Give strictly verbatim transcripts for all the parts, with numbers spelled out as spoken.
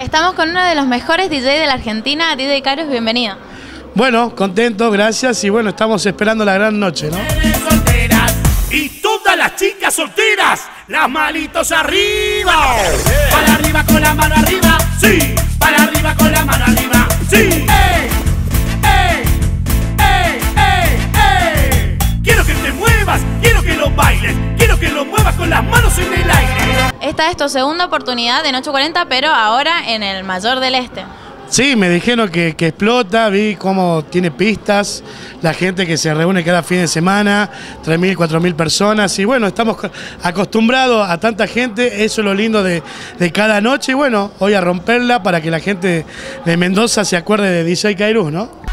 Estamos con uno de los mejores D J de la Argentina, D J Kairos, bienvenido. Bueno, contento, gracias, y bueno, estamos esperando la gran noche, ¿no? Y todas las chicas solteras, las manitos arriba. Para arriba con la mano arriba, sí. Para arriba con la mano arriba, sí. ¡Ey! ¡Ey! ¡Ey! ¡Ey! ¡Ey! Quiero que te muevas, quiero que lo bailes, quiero que lo muevas con las manos en el aire. Esta es tu segunda oportunidad de Noche cuarenta, pero ahora en el Mayor del Este. Sí, me dijeron que, que explota, vi cómo tiene pistas, la gente que se reúne cada fin de semana, tres mil, cuatro mil personas, y bueno, estamos acostumbrados a tanta gente, eso es lo lindo de, de cada noche, y bueno, hoy a romperla para que la gente de Mendoza se acuerde de D J Kairos, ¿no?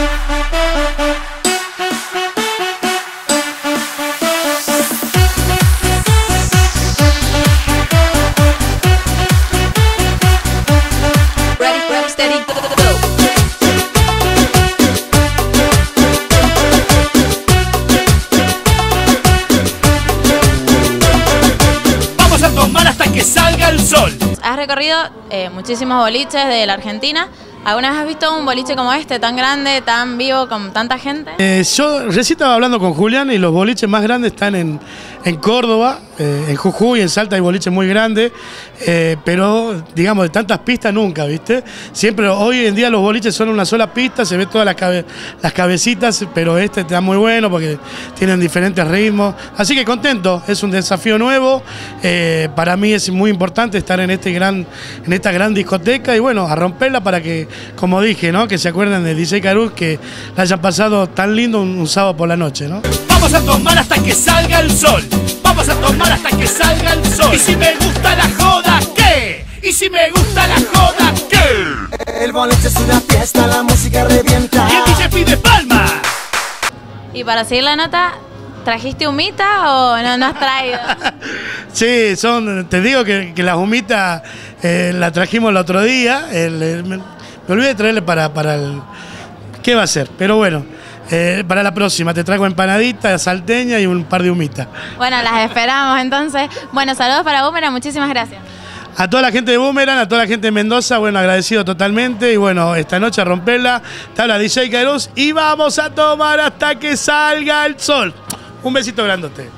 Vamos a tomar hasta que salga el sol. Has recorrido eh, muchísimos boliches de la Argentina. ¿Alguna vez has visto un boliche como este, tan grande, tan vivo, con tanta gente? Eh, yo recién estaba hablando con Julián y los boliches más grandes están en, en Córdoba, eh, en Jujuy, en Salta hay boliches muy grandes, eh, pero digamos de tantas pistas nunca, ¿viste? Siempre, hoy en día los boliches son una sola pista, se ve todas las, cabe, las cabecitas, pero este está muy bueno porque tienen diferentes ritmos. Así que contento, es un desafío nuevo, eh, para mí es muy importante estar en, este gran, en esta gran discoteca y bueno, a romperla para que, como dije, ¿no? Que se acuerden de D J Kairos, que la hayan pasado tan lindo un, un sábado por la noche, ¿no? Vamos a tomar hasta que salga el sol. Vamos a tomar hasta que salga el sol. Y si me gusta la joda, ¿qué? Y si me gusta la joda, ¿qué? El boliche es una fiesta, la música revienta. Y el D J pide palmas. Y para seguir la nota, ¿trajiste humita o no, no has traído? Sí, son, te digo que, que las humitas eh, la trajimos el otro día, el, el, me, me olvidé de traerle para, para el... ¿Qué va a ser? Pero bueno, eh, para la próxima te traigo empanadita, salteña y un par de humitas. Bueno, las esperamos entonces. Bueno, saludos para Boomerang, muchísimas gracias. A toda la gente de Boomerang, a toda la gente de Mendoza, bueno, agradecido totalmente. Y bueno, esta noche a romperla, te habla D J Kairos y vamos a tomar hasta que salga el sol. Un besito grandote.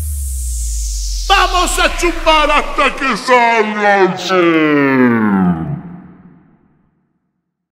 Vamos a chupar hasta que salga el sol.